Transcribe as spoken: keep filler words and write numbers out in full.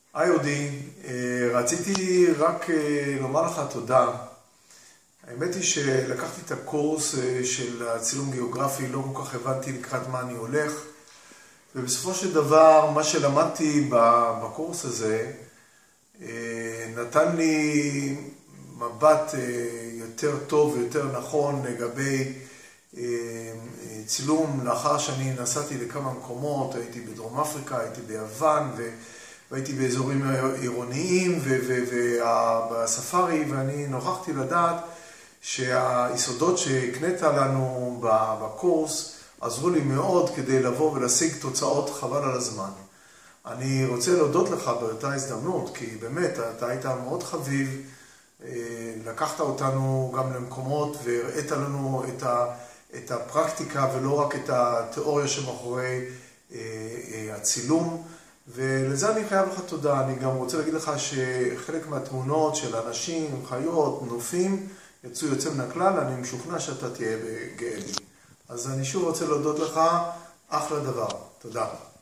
היי אודי, רציתי רק לומר לך תודה. האמת היא שלקחתי את הקורס של הצילום גיאוגרפי, לא כל כך הבנתי לקראת מה אני הולך, ובסופו של דבר מה שלמדתי בקורס הזה נתן לי מבט יותר טוב ויותר נכון לגבי צילום. לאחר שאני נסעתי לכמה מקומות, הייתי בדרום אפריקה, הייתי ביוון והייתי באזורים עירוניים ובספארי, ואני נוכחתי לדעת שהיסודות שהקנית לנו בקורס עזרו לי מאוד כדי לבוא ולהשיג תוצאות חבל על הזמן. אני רוצה להודות לך באותה הזדמנות, כי באמת אתה היית מאוד חביב, לקחת אותנו גם למקומות והראית לנו את, ה, את הפרקטיקה ולא רק את התיאוריה שמאחורי הצילום, ולזה אני חייב לך תודה. אני גם רוצה להגיד לך שחלק מהתמונות של אנשים, חיות, נופים, יצאו יוצא מן הכלל. אני משוכנע שאתה תהיה גאה בי. אז אני שוב רוצה להודות לך, אחלה דבר. תודה.